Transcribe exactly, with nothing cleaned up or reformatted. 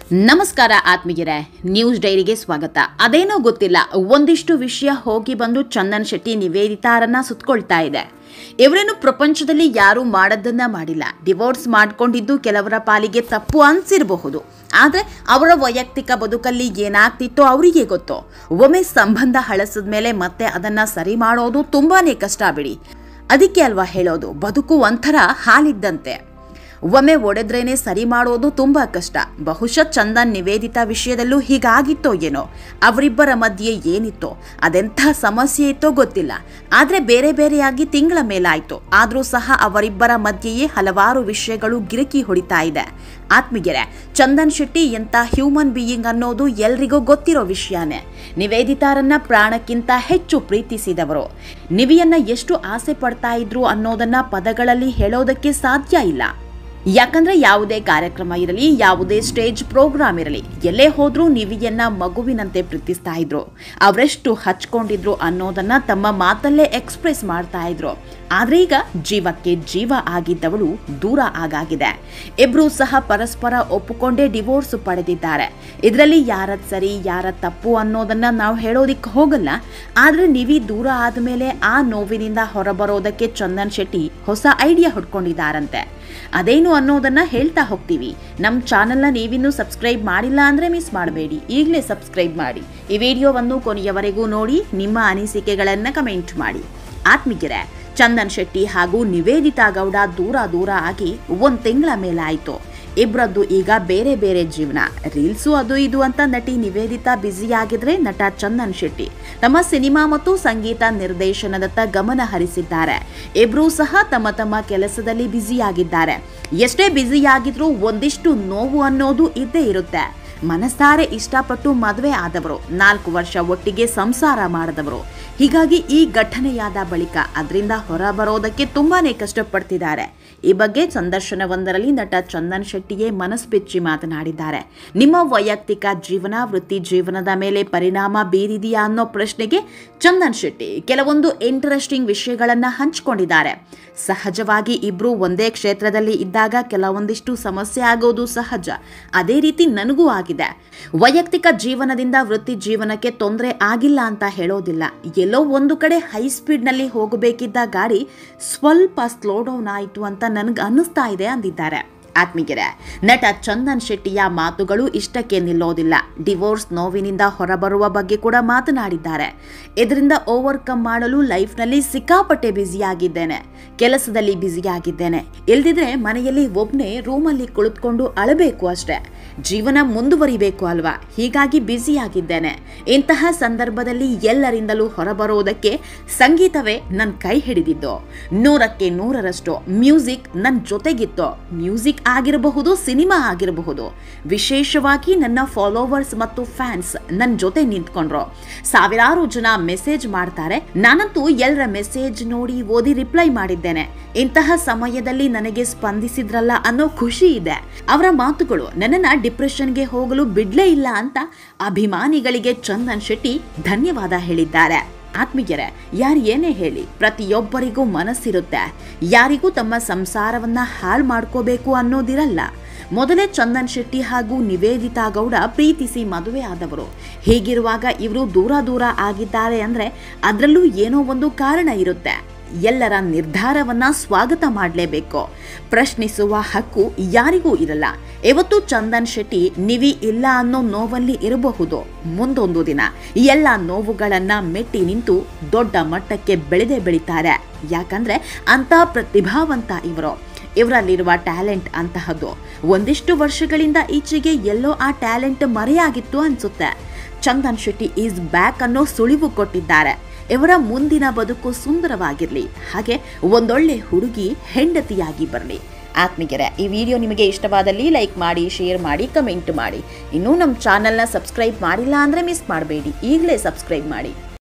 ನಮಸ್ಕಾರ ಆತ್ಮೀಯರೇ, ನ್ಯೂಸ್ ಡೈರಿಗೆ ಸ್ವಾಗತ. ಅದೇನೋ ಗೊತ್ತಿಲ್ಲ, ಒಂದಿಷ್ಟು ವಿಷಯ ಹೋಗಿ ಬಂದು ಚಂದನ್ ಶೆಟ್ಟಿ ನಿವೇದಿತಾರನ್ನ ಸುತ್ತಕೊಳ್ತಾ ಇದೆ. ಇವರೇನು ಪ್ರಪಂಚದಲ್ಲಿ ಯಾರು ಮಾಡದನ್ನ ಮಾಡಿಲ್ಲ. ಡಿವೋರ್ಸ್ ಮಾಡ್ಕೊಂಡಿದ್ದು ಕೆಲವರ ಪಾಲಿಗೆ ತಪ್ಪು ಅನ್ಸಿರಬಹುದು, ಆದ್ರೆ ಅವರ ವೈಯಕ್ತಿಕ ಬದುಕಲ್ಲಿ ಏನಾಗ್ತಿತ್ತೋ ಅವರಿಗೆ ಗೊತ್ತು. ಒಮ್ಮೆ ಸಂಬಂಧ ಹಳಸದ ಮೇಲೆ ಮತ್ತೆ ಅದನ್ನ ಸರಿ ಮಾಡೋದು ತುಂಬಾನೇ ಕಷ್ಟ ಬಿಡಿ. ಅದಕ್ಕೆ ಅಲ್ವಾ ಹೇಳೋದು, ಬದುಕು ಒಂಥರ ಹಾಲಿದ್ದಂತೆ, ಒಮ್ಮೆ ಒಡೆದ್ರೇನೆ ಸರಿ ಮಾಡೋದು ತುಂಬಾ ಕಷ್ಟ. ಬಹುಶಃ ಚಂದನ್ ನಿವೇದಿತಾ ವಿಷಯದಲ್ಲೂ ಹೀಗಾಗಿತ್ತೋ ಏನೋ. ಅವರಿಬ್ಬರ ಮಧ್ಯೆ ಏನಿತ್ತೋ, ಅದೆಂಥ ಸಮಸ್ಯೆ ಇತ್ತೋ ಗೊತ್ತಿಲ್ಲ. ಆದ್ರೆ ಬೇರೆ ಬೇರೆಯಾಗಿ ತಿಂಗಳ ಮೇಲಾಯ್ತು. ಆದ್ರೂ ಸಹ ಅವರಿಬ್ಬರ ಮಧ್ಯೆಯೇ ಹಲವಾರು ವಿಷಯಗಳು ಗಿರಕಿ ಹೊಡಿತಾ ಇದೆ. ಆತ್ಮೀಯರೇ, ಚಂದನ್ ಶೆಟ್ಟಿ ಎಂತ ಹ್ಯೂಮನ್ ಬೀಯಿಂಗ್ ಅನ್ನೋದು ಎಲ್ರಿಗೂ ಗೊತ್ತಿರೋ ವಿಷಯನೇ. ನಿವೇದಿತಾರನ್ನ ಪ್ರಾಣಕ್ಕಿಂತ ಹೆಚ್ಚು ಪ್ರೀತಿಸಿದವರು. ನಿವಿಯನ್ನ ಎಷ್ಟು ಆಸೆ ಪಡ್ತಾ ಇದ್ರು ಅನ್ನೋದನ್ನ ಪದಗಳಲ್ಲಿ ಹೇಳೋದಕ್ಕೆ ಸಾಧ್ಯ ಇಲ್ಲ. ಯಾಕಂದ್ರೆ ಯಾವುದೇ ಕಾರ್ಯಕ್ರಮ ಇರಲಿ, ಯಾವುದೇ ಸ್ಟೇಜ್ ಪ್ರೋಗ್ರಾಮ್ ಇರಲಿ, ಎಲ್ಲೇ ಹೋದ್ರೂ ನಿವಿಯನ್ನ ಮಗುವಿನಂತೆ ಪ್ರೀತಿಸ್ತಾ ಇದ್ರು. ಅವರೆಷ್ಟು ಹಚ್ಕೊಂಡಿದ್ರು ಅನ್ನೋದನ್ನ ತಮ್ಮ ಮಾತಲ್ಲೇ ಎಕ್ಸ್ಪ್ರೆಸ್ ಮಾಡ್ತಾ ಇದ್ರು. ಆದ್ರೆ ಈಗ ಜೀವಕ್ಕೆ ಜೀವ ಆಗಿದ್ದವಳು ದೂರ ಆಗಾಗಿದೆ. ಇಬ್ರು ಸಹ ಪರಸ್ಪರ ಒಪ್ಪಿಕೊಂಡೇ ಡಿವೋರ್ಸ್ ಪಡೆದಿದ್ದಾರೆ. ಇದರಲ್ಲಿ ಯಾರದ್ ಸರಿ ಯಾರದ್ ತಪ್ಪು ಅನ್ನೋದನ್ನ ನಾವು ಹೇಳೋದಿಕ್ ಹೋಗಲ್ಲ. ಆದ್ರೆ ನಿವಿ ದೂರ ಆದ್ಮೇಲೆ ಆ ನೋವಿನಿಂದ ಹೊರಬರೋದಕ್ಕೆ ಚಂದನ್ ಶೆಟ್ಟಿ ಹೊಸ ಐಡಿಯಾ ಹುಡ್ಕೊಂಡಿದ್ದಾರಂತೆ. ಅದೇನು ಅನ್ನೋದನ್ನ ಹೇಳ್ತಾ ಹೋಗ್ತೀವಿ. ನಮ್ಮ ಚಾನೆಲ್ನ ನೀವಿನ್ನೂ ಸಬ್ಸ್ಕ್ರೈಬ್ ಮಾಡಿಲ್ಲ ಅಂದ್ರೆ ಮಿಸ್ ಮಾಡಬೇಡಿ, ಈಗಲೇ ಸಬ್ಸ್ಕ್ರೈಬ್ ಮಾಡಿ. ಈ ವಿಡಿಯೋವನ್ನು ಕೊನೆಯವರೆಗೂ ನೋಡಿ, ನಿಮ್ಮ ಅನಿಸಿಕೆಗಳನ್ನ ಕಮೆಂಟ್ ಮಾಡಿ. ಆತ್ಮೀಯರೇ, ಚಂದನ್ ಶೆಟ್ಟಿ ಹಾಗೂ ನಿವೇದಿತಾ ಗೌಡ ದೂರ ದೂರ ಆಗಿ ಒಂದ್ ತಿಂಗಳ ಮೇಲಾಯ್ತು. ಇಬ್ಬರದ್ದು ಈಗ ಬೇರೆ ಬೇರೆ ಜೀವನ. ರೀಲ್ಸು ಅದು ಇದು ಅಂತ ನಟಿ ನಿವೇದಿತಾ ಬ್ಯುಸಿ ಆಗಿದ್ರೆ, ನಟ ಚಂದನ್ ಶೆಟ್ಟಿ ತಮ್ಮ ಸಿನಿಮಾ ಮತ್ತು ಸಂಗೀತ ನಿರ್ದೇಶನದತ್ತ ಗಮನ ಹರಿಸಿದ್ದಾರೆ. ಇಬ್ರೂ ಸಹ ತಮ್ಮ ತಮ್ಮ ಕೆಲಸದಲ್ಲಿ ಬ್ಯುಸಿಯಾಗಿದ್ದಾರೆ. ಎಷ್ಟೇ ಬ್ಯುಸಿಯಾಗಿದ್ರೂ ಒಂದಿಷ್ಟು ನೋವು ಅನ್ನೋದು ಇದ್ದೇ ಇರುತ್ತೆ. ಮನಸಾರೆ ಇಷ್ಟಪಟ್ಟು ಮದುವೆ ಆದವರು, ನಾಲ್ಕು ವರ್ಷ ಒಟ್ಟಿಗೆ ಸಂಸಾರ ಮಾಡಿದವರು. ಹೀಗಾಗಿ ಈ ಘಟನೆಯಾದ ಬಳಿಕ ಅದರಿಂದ ಹೊರ ಬರೋದಕ್ಕೆ ತುಂಬಾನೇ ಕಷ್ಟಪಡ್ತಿದ್ದಾರೆ. ಈ ಬಗ್ಗೆ ಸಂದರ್ಶನವೊಂದರಲ್ಲಿ ನಟ ಚಂದನ್ ಶೆಟ್ಟಿಯೇ ಮನಸ್ಸು ಬಿಚ್ಚಿ ಮಾತನಾಡಿದ್ದಾರೆ. ನಿಮ್ಮ ವೈಯಕ್ತಿಕ ಜೀವನ ವೃತ್ತಿ ಜೀವನದ ಮೇಲೆ ಪರಿಣಾಮ ಬೀರಿದೆಯಾ ಅನ್ನೋ ಪ್ರಶ್ನೆಗೆ ಚಂದನ್ ಶೆಟ್ಟಿ ಕೆಲವೊಂದು ಇಂಟ್ರೆಸ್ಟಿಂಗ್ ವಿಷಯಗಳನ್ನ ಹಂಚಿಕೊಂಡಿದ್ದಾರೆ. ಸಹಜವಾಗಿ ಇಬ್ರು ಒಂದೇ ಕ್ಷೇತ್ರದಲ್ಲಿ ಇದ್ದಾಗ ಕೆಲವೊಂದಿಷ್ಟು ಸಮಸ್ಯೆ ಆಗೋದು ಸಹಜ. ಅದೇ ರೀತಿ ನನಗೂ ಆಗಿದೆ. ವೈಯಕ್ತಿಕ ಜೀವನದಿಂದ ವೃತ್ತಿ ಜೀವನಕ್ಕೆ ತೊಂದರೆ ಆಗಿಲ್ಲ ಅಂತ ಹೇಳೋದಿಲ್ಲ. ಎಲ್ಲೋ ಒಂದು ಕಡೆ ಹೈ ಸ್ಪೀಡ್ ನಲ್ಲಿ ಹೋಗಬೇಕಿದ್ದ ಗಾಡಿ ಸ್ವಲ್ಪ ಸ್ಲೋ ಡೌನ್ ಆಯಿತು ಅಂತ ನನಗೆ ಅನ್ನಿಸ್ತಾ ಇದೆ ಅಂದಿದ್ದಾರೆ. ಆತ್ಮೀಯರೇ, ನಟ ಚಂದನ್ ಶೆಟ್ಟಿಯ ಮಾತುಗಳು ಇಷ್ಟಕ್ಕೆ ನಿಲ್ಲೋದಿಲ್ಲ. ಡಿವೋರ್ಸ್ ನೋವಿನಿಂದ ಹೊರಬರುವ ಬಗ್ಗೆ ಕೂಡ ಮಾತನಾಡಿದ್ದಾರೆ. ಇದರಿಂದ ಓವರ್ಕಮ್ ಮಾಡಲು ಲೈಫ್ನಲ್ಲಿ ಸಿಕ್ಕಾಪಟ್ಟೆ ಬ್ಯುಸಿಯಾಗಿದ್ದೇನೆ, ಕೆಲಸದಲ್ಲಿ ಬ್ಯುಸಿಯಾಗಿದ್ದೇನೆ. ಇಲ್ದಿದ್ರೆ ಮನೆಯಲ್ಲಿ ಒಬ್ಬನೇ ರೂಮಲ್ಲಿ ಕುಳಿತುಕೊಂಡು ಅಳಬೇಕು ಅಷ್ಟೇ. ಜೀವನ ಮುಂದುವರಿಬೇಕು ಅಲ್ವಾ, ಹೀಗಾಗಿ ಬ್ಯುಸಿಯಾಗಿದ್ದೇನೆ. ಇಂತಹ ಸಂದರ್ಭದಲ್ಲಿ ಎಲ್ಲರಿಂದಲೂ ಹೊರಬರೋದಕ್ಕೆ ಸಂಗೀತವೇ ನನ್ನ ಕೈ ಹಿಡಿದಿದ್ದು. ನೂರಕ್ಕೆ ನೂರರಷ್ಟು ಮ್ಯೂಸಿಕ್ ನನ್ನ ಜೊತೆಗಿತ್ತು. ಮ್ಯೂಸಿಕ್ ಆಗಿರಬಹುದು, ಸಿನಿಮಾ ಆಗಿರಬಹುದು. ವಿಶೇಷವಾಗಿ ನನ್ನ ಫಾಲೋವರ್ಸ್ ಮತ್ತು ಫ್ಯಾನ್ಸ್ ನನ್ನ ಜೊತೆ ನಿಂತ್ಕೊಂಡ್ರು. ಸಾವಿರಾರು ಜನ ಮೆಸೇಜ್ ಮಾಡ್ತಾರೆ. ನಾನಂತೂ ಎಲ್ಲರ ಮೆಸೇಜ್ ನೋಡಿ ಓದಿ ರಿಪ್ಲೈ ಮಾಡಿದ್ದೇನೆ. ಇಂತಹ ಸಮಯದಲ್ಲಿ ನನಗೆ ಸ್ಪಂದಿಸಿದ್ರಲ್ಲ ಅನ್ನೋ ಖುಷಿ ಇದೆ. ಅವರ ಮಾತುಗಳು ನನ್ನನ್ನ ಡಿಪ್ರೆಷನ್ಗೆ ಹೋಗಲು ಬಿಡ್ಲೇ ಇಲ್ಲ ಅಂತ ಅಭಿಮಾನಿಗಳಿಗೆ ಚಂದನ್ ಶೆಟ್ಟಿ ಧನ್ಯವಾದ ಹೇಳಿದ್ದಾರೆ. ಆತ್ಮೀಯರೇ, ಯಾರು ಏನೇ ಹೇಳಿ ಪ್ರತಿಯೊಬ್ಬರಿಗೂ ಮನಸ್ಸಿರುತ್ತೆ. ಯಾರಿಗೂ ತಮ್ಮ ಸಂಸಾರವನ್ನ ಹಾಳು ಮಾಡ್ಕೋಬೇಕು ಅನ್ನೋದಿರಲ್ಲ. ಮೊದಲೇ ಚಂದನ್ ಶೆಟ್ಟಿ ಹಾಗೂ ನಿವೇದಿತಾ ಗೌಡ ಪ್ರೀತಿಸಿ ಮದುವೆ ಆದವರು. ಹೀಗಿರುವಾಗ ಇವರು ದೂರ ದೂರ ಆಗಿದ್ದಾರೆ ಅಂದ್ರೆ ಅದರಲ್ಲೂ ಏನೋ ಒಂದು ಕಾರಣ ಇರುತ್ತೆ. ಎಲ್ಲರ ನಿರ್ಧಾರವನ್ನ ಸ್ವಾಗತ ಮಾಡಲೇಬೇಕು. ಪ್ರಶ್ನಿಸುವ ಹಕ್ಕು ಯಾರಿಗೂ ಇರಲ್ಲ. ಇವತ್ತು ಚಂದನ್ ಶೆಟ್ಟಿ ನಿವಿ ಇಲ್ಲ ಅನ್ನೋ ನೋವಲ್ಲಿ ಇರಬಹುದು. ಮುಂದೊಂದು ದಿನ ಎಲ್ಲ ನೋವುಗಳನ್ನ ಮೆಟ್ಟಿ ನಿಂತು ದೊಡ್ಡ ಮಟ್ಟಕ್ಕೆ ಬೆಳೆದೇ ಬೆಳಿತಾರೆ. ಯಾಕಂದ್ರೆ ಅಂತ ಪ್ರತಿಭಾವಂತ ಇವರು. ಇವರಲ್ಲಿರುವ ಟ್ಯಾಲೆಂಟ್ ಅಂತಹದ್ದು. ಒಂದಿಷ್ಟು ವರ್ಷಗಳಿಂದ ಈಚೆಗೆ ಎಲ್ಲೋ ಆ ಟ್ಯಾಲೆಂಟ್ ಮರೆಯಾಗಿತ್ತು ಅನ್ಸುತ್ತೆ. ಚಂದನ್ ಶೆಟ್ಟಿ ಈಸ್ ಬ್ಯಾಕ್ ಅನ್ನೋ ಸುಳಿವು ಕೊಟ್ಟಿದ್ದಾರೆ. ಇವರ ಮುಂದಿನ ಬದುಕು ಸುಂದರವಾಗಿರಲಿ, ಹಾಗೆ ಒಂದೊಳ್ಳೆ ಹುಡುಗಿ ಹೆಂಡತಿಯಾಗಿ ಬರಲಿ. ಆತ್ಮೀಯರೇ, ಈ ವಿಡಿಯೋ ನಿಮಗೆ ಇಷ್ಟವಾದಲ್ಲಿ ಲೈಕ್ ಮಾಡಿ, ಶೇರ್ ಮಾಡಿ, ಕಮೆಂಟ್ ಮಾಡಿ. ಇನ್ನೂ ನಮ್ಮ ಚಾನೆಲ್ನ ಸಬ್ಸ್ಕ್ರೈಬ್ ಮಾಡಿಲ್ಲ ಅಂದರೆ ಮಿಸ್ ಮಾಡಬೇಡಿ, ಈಗಲೇ ಸಬ್ಸ್ಕ್ರೈಬ್ ಮಾಡಿ.